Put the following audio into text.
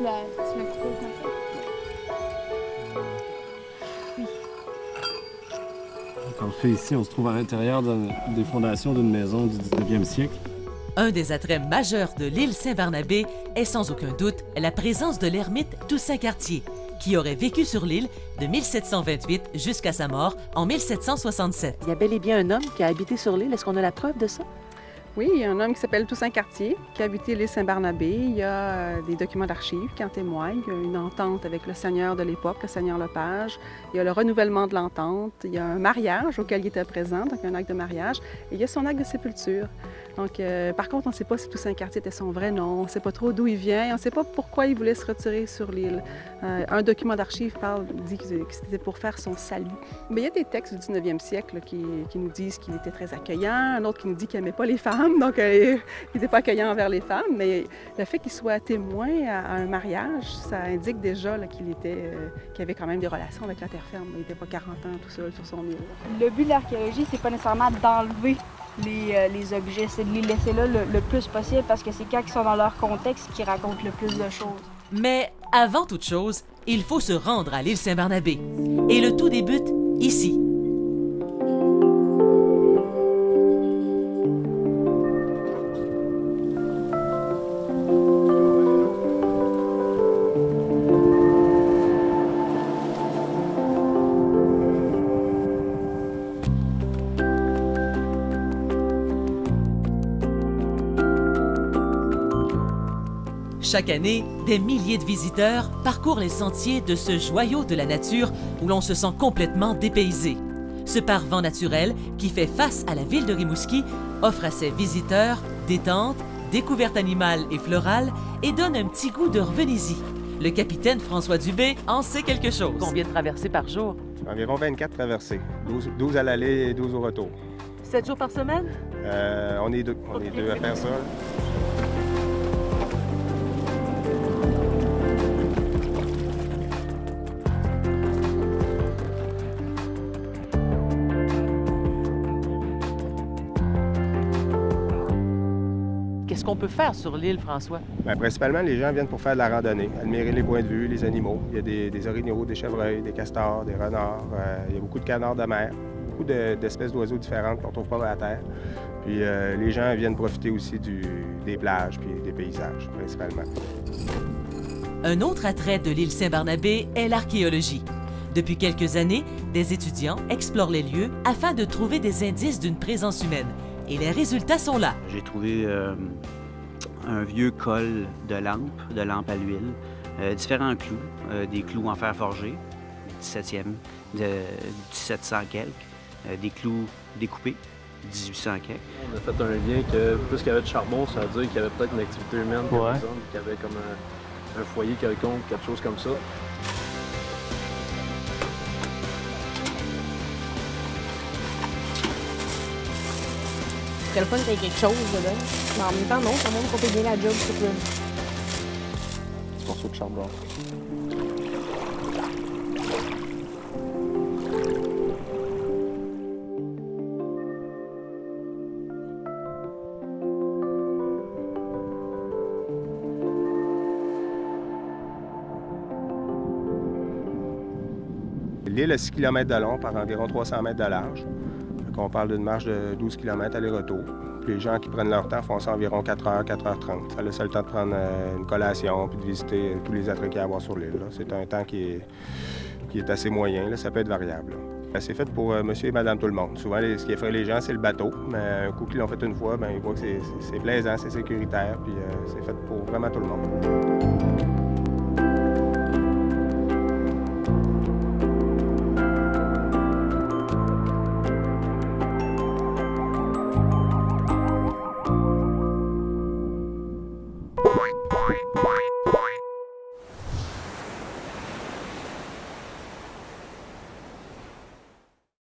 la proposes comme ça? Oui. Quand on fait ici, on se trouve à l'intérieur des fondations d'une maison du 19e siècle. Un des attraits majeurs de l'île Saint-Barnabé est sans aucun doute la présence de l'ermite Toussaint Cartier, qui aurait vécu sur l'île de 1728 jusqu'à sa mort en 1767. Il y a bel et bien un homme qui a habité sur l'île. Est-ce qu'on a la preuve de ça? Oui, il y a un homme qui s'appelle Toussaint Cartier, qui a habité l'île Saint-Barnabé. Il y a des documents d'archives qui en témoignent. Il y a une entente avec le seigneur de l'époque, le seigneur Lepage. Il y a le renouvellement de l'entente. Il y a un mariage auquel il était présent, donc un acte de mariage. Et il y a son acte de sépulture. Donc, par contre, on ne sait pas si Toussaint Cartier était son vrai nom. On ne sait pas trop d'où il vient. On ne sait pas pourquoi il voulait se retirer sur l'île. Un document d'archives dit que c'était pour faire son salut. Mais il y a des textes du 19e siècle qui nous disent qu'il était très accueillant. Un autre qui nous dit qu'il n'aimait pas les femmes, donc il n'était pas accueillant envers les femmes. Mais le fait qu'il soit témoin à un mariage, ça indique déjà qu'il avait quand même des relations avec la terre ferme. Il n'était pas 40 ans tout seul sur son île. Le but de l'archéologie, c'est pas nécessairement d'enlever les objets, c'est de les laisser là le plus possible parce que c'est quand ils sont dans leur contexte qu'ils racontent le plus de choses. Mais avant toute chose, il faut se rendre à l'île Saint-Barnabé. Et le tout débute ici. Chaque année, des milliers de visiteurs parcourent les sentiers de ce joyau de la nature où l'on se sent complètement dépaysé. Ce parvent naturel, qui fait face à la ville de Rimouski, offre à ses visiteurs détente, découverte animale et florale et donne un petit goût de revenez-y. Le capitaine François Dubé en sait quelque chose. Combien de traversées par jour? Environ 24 traversées, 12 à l'aller et 12 au retour. 7 jours par semaine? On est deux à faire ça. Qu'est-ce qu'on peut faire sur l'île, François? Bien, principalement, les gens viennent pour faire de la randonnée, admirer les points de vue, les animaux. Il y a des orignaux, des chevreuils, des castors, des renards. Il y a beaucoup de canards de mer, beaucoup d'espèces d'oiseaux différentes qu'on ne trouve pas à la terre. Puis les gens viennent profiter aussi des plages puis des paysages, principalement. Un autre attrait de l'île Saint-Barnabé est l'archéologie. Depuis quelques années, des étudiants explorent les lieux afin de trouver des indices d'une présence humaine. Et les résultats sont là. J'ai trouvé un vieux col de lampes à l'huile, différents clous, des clous en fer forgé, 17e, de 1700 quelques, des clous découpés, 1800 quelques. On a fait un lien que plus qu'il y avait de charbon, ça veut dire qu'il y avait peut-être une activité humaine, qu'il y avait comme un foyer quelconque, quelque chose comme ça. C'est le fun qu'il y ait quelque chose dedans. Mais en même temps, non, ça montre qu'on fait bien la job sur le Morceau de charbon. L'île a 6 km de long par environ 300 mètres de large. On parle d'une marche de 12 km aller-retour. Les gens qui prennent leur temps font ça environ 4 h, 4 h 30. Ça laisse le temps de prendre une collation puis de visiter tous les attraits qu'il y a à voir sur l'île. C'est un temps qui est assez moyen. Là. Ça peut être variable. C'est fait pour monsieur et madame tout le monde. Souvent, ce qui effraie les gens, c'est le bateau. Mais un coup qu'ils l'ont fait une fois, bien, ils voient que c'est plaisant, c'est sécuritaire, puis c'est fait pour vraiment tout le monde.